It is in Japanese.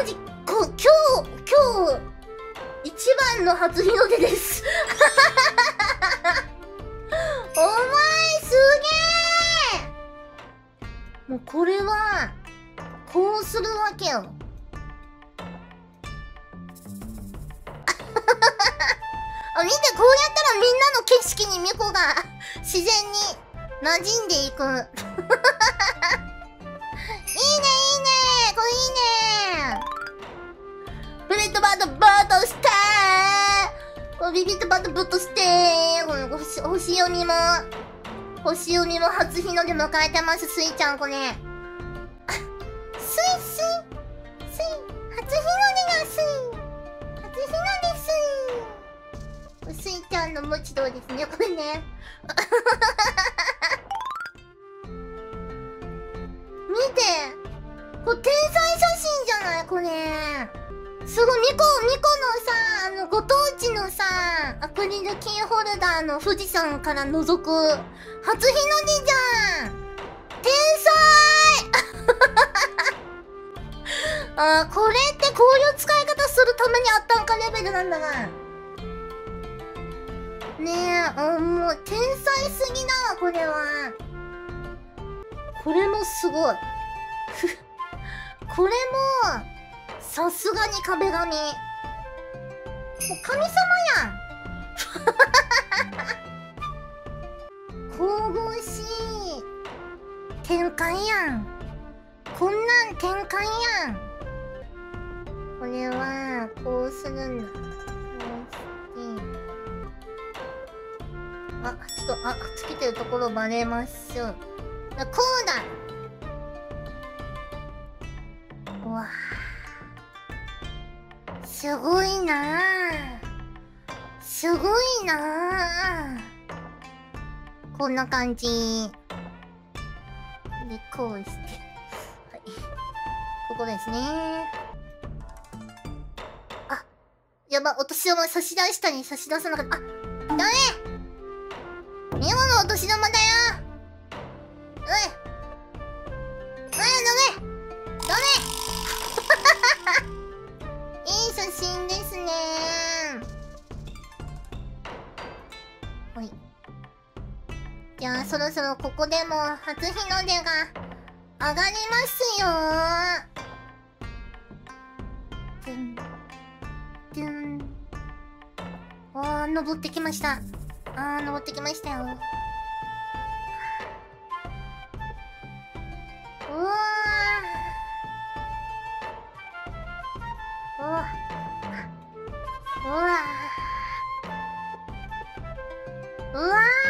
マジ、今日、一番の初日の出です。お前、すげえ。もうこれは、こうするわけよ。あ、見て、こうやったらみんなの景色にミコが自然に馴染んでいく。いいね、いいね。これいいね。ビビットバットバートしてー。ビビットバットブッとしてー。この星読みも初日の出迎えてます、スイちゃん、これ。スイ、初日の出がスイ。初日の出スイ。スイちゃんの無知道ですね、これね。見て、これ天才写真じゃない、これ。すごい、ミコのさ、ご当地のさ、アクリルキーホルダーの富士山から覗く、初日の出じゃん。天才。これってこういう使い方するためにあったんかレベルなんだな。ねえ、もう天才すぎだわ、これは。これもすごい。これも、さすがに壁紙。もう神様やん。神々しい展開やん。こんなん展開やん。これは、こうするんだ。こうして。ちょっと、つけてるところバレます。こうだ。うわぁ。すごいなぁ。すごいなぁ。こんな感じ。で、こうして。はい。ここですね。やば、お年玉差し出したに差し出さなかった。ダメ！ミオのお年玉だよ！ダメ！いい写真ですね。ほい。じゃあ、そろそろここでも初日の出が上がりますよー。登ってきました。登ってきましたよ。うわー。